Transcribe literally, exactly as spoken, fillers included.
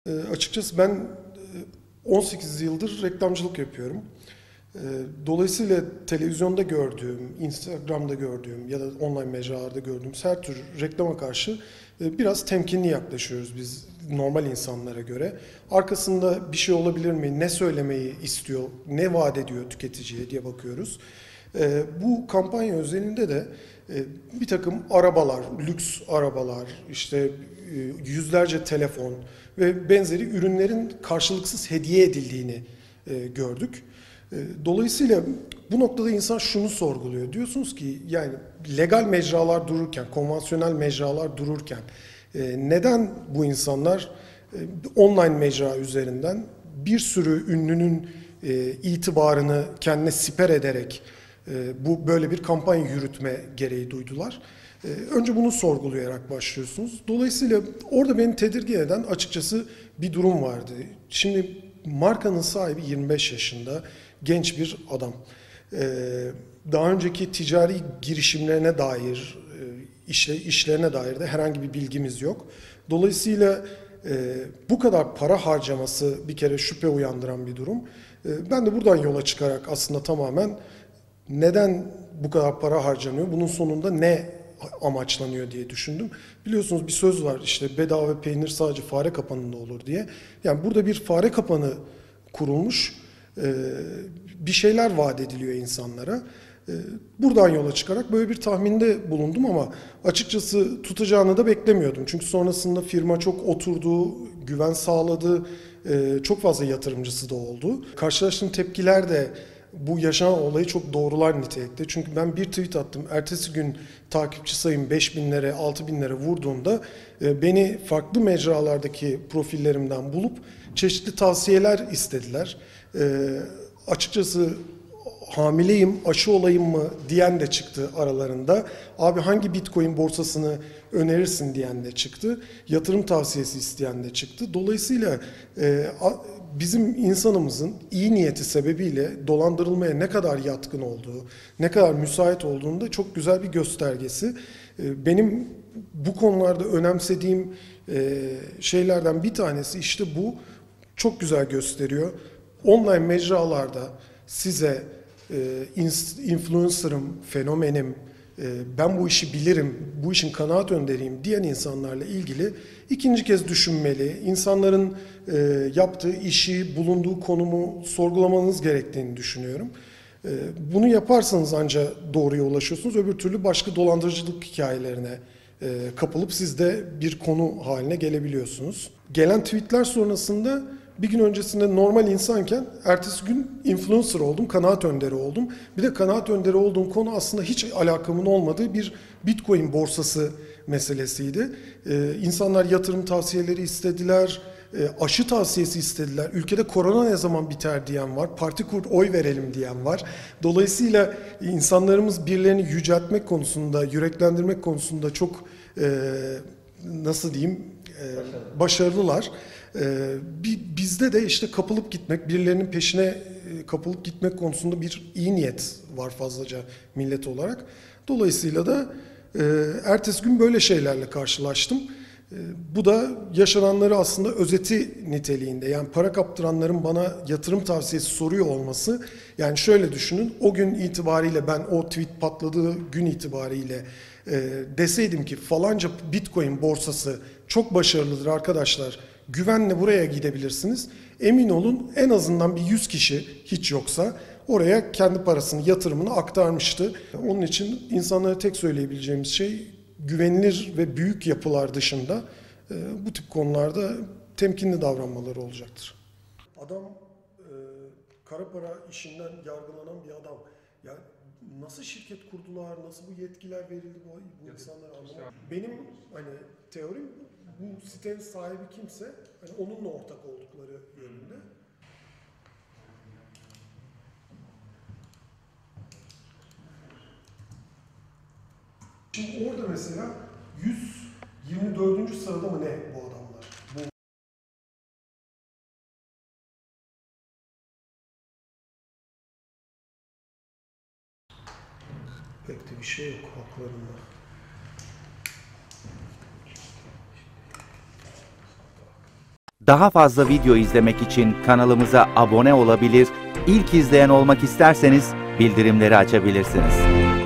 E, açıkçası ben e, on sekiz yıldır reklamcılık yapıyorum. E, Dolayısıyla televizyonda gördüğüm, Instagram'da gördüğüm ya da online mecralarda gördüğüm her tür reklama karşı e, biraz temkinli yaklaşıyoruz biz normal insanlara göre. Arkasında bir şey olabilir mi, ne söylemeyi istiyor, ne vaat ediyor tüketiciye diye bakıyoruz. E, Bu kampanya özelinde de e, bir takım arabalar, lüks arabalar, işte e, yüzlerce telefon ve benzeri ürünlerin karşılıksız hediye edildiğini e, gördük. E, Dolayısıyla bu noktada insan şunu sorguluyor. Diyorsunuz ki yani legal mecralar dururken, konvansiyonel mecralar dururken e, neden bu insanlar e, online mecra üzerinden bir sürü ünlünün e, itibarını kendine siper ederek e, bu böyle bir kampanya yürütme gereği duydular? E, önce bunu sorgulayarak başlıyorsunuz. Dolayısıyla orada beni tedirgin eden açıkçası bir durum vardı. Şimdi markanın sahibi yirmi beş yaşında genç bir adam. E, Daha önceki ticari girişimlerine dair, e, işle, işlerine dair de herhangi bir bilgimiz yok. Dolayısıyla e, bu kadar para harcaması bir kere şüphe uyandıran bir durum. E, ben de buradan yola çıkarak aslında tamamen neden bu kadar para harcanıyor, bunun sonunda ne amaçlanıyor diye düşündüm. Biliyorsunuz bir söz var işte bedava peynir sadece fare kapanında olur diye. Yani burada bir fare kapanı kurulmuş, e, bir şeyler vaat ediliyor insanlara. E, Buradan yola çıkarak böyle bir tahminde bulundum ama açıkçası tutacağını da beklemiyordum. Çünkü sonrasında firma çok oturdu, güven sağladı, e, çok fazla yatırımcısı da oldu. Karşılaştığım tepkiler de bu yaşanan olayı çok doğrular nitelikte. Çünkü ben bir tweet attım. Ertesi gün takipçi sayım beş binlere, altı binlere vurduğunda e, beni farklı mecralardaki profillerimden bulup çeşitli tavsiyeler istediler. E, açıkçası hamileyim, aşı olayım mı diyen de çıktı aralarında. Abi hangi Bitcoin borsasını önerirsin diyen de çıktı. Yatırım tavsiyesi isteyen de çıktı. Dolayısıyla e, bizim insanımızın iyi niyeti sebebiyle dolandırılmaya ne kadar yatkın olduğu, ne kadar müsait olduğunu da çok güzel bir göstergesi. E, benim bu konularda önemsediğim e, şeylerden bir tanesi işte bu. Çok güzel gösteriyor. Online mecralarda size e, influencer'ım, fenomenim, e, ben bu işi bilirim, bu işin kanaat önderiyim diyen insanlarla ilgili ikinci kez düşünmeli. İnsanların e, yaptığı işi, bulunduğu konumu sorgulamanız gerektiğini düşünüyorum. E, bunu yaparsanız ancak doğruya ulaşıyorsunuz. Öbür türlü başka dolandırıcılık hikayelerine e, kapılıp siz de bir konu haline gelebiliyorsunuz. Gelen tweetler sonrasında bir gün öncesinde normal insanken ertesi gün influencer oldum, kanaat önderi oldum. Bir de kanaat önderi olduğum konu aslında hiç alakamın olmadığı bir Bitcoin borsası meselesiydi. Ee, insanlar yatırım tavsiyeleri istediler, e, aşı tavsiyesi istediler. Ülkede korona ne zaman biter diyen var, parti kur oy verelim diyen var. Dolayısıyla insanlarımız birilerini yüceltmek konusunda, yüreklendirmek konusunda çok e, nasıl diyeyim e, başarılılar. Ee, bizde de işte kapılıp gitmek, birilerinin peşine e, kapılıp gitmek konusunda bir iyi niyet var fazlaca millet olarak. Dolayısıyla da e, ertesi gün böyle şeylerle karşılaştım. E, bu da yaşananları aslında özeti niteliğinde. Yani para kaptıranların bana yatırım tavsiyesi soruyor olması. Yani şöyle düşünün, o gün itibariyle ben o tweet patladığı gün itibariyle e, deseydim ki falanca Bitcoin borsası çok başarılıdır arkadaşlar, güvenle buraya gidebilirsiniz. Emin olun en azından bir yüz kişi hiç yoksa oraya kendi parasını, yatırımını aktarmıştı. Onun için insanlara tek söyleyebileceğimiz şey güvenilir ve büyük yapılar dışında e, bu tip konularda temkinli davranmaları olacaktır. Adam e, kara para işinden yargılanan bir adam. Ya nasıl şirket kurdular, nasıl bu yetkiler verildi bu, bu insanlara anlamadım. Benim hani teorim bu sitenin sahibi kimse hani onunla ortak oldukları yönünde. Şimdi orada mesela yüz yirmi dördüncü sırada mı ne bu adamlar? Bu pek de bir şey yok haklarında. Daha fazla video izlemek için kanalımıza abone olabilir, ilk izleyen olmak isterseniz bildirimleri açabilirsiniz.